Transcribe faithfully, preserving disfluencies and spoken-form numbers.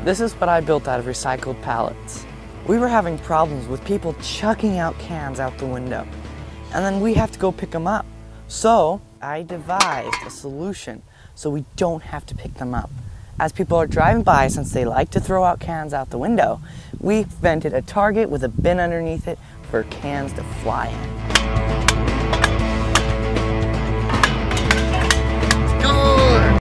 This is what I built out of recycled pallets. We were having problems with people chucking out cans out the window, and then we have to go pick them up. So I devised a solution so we don't have to pick them up. As people are driving by, since they like to throw out cans out the window, we invented a target with a bin underneath it for cans to fly in.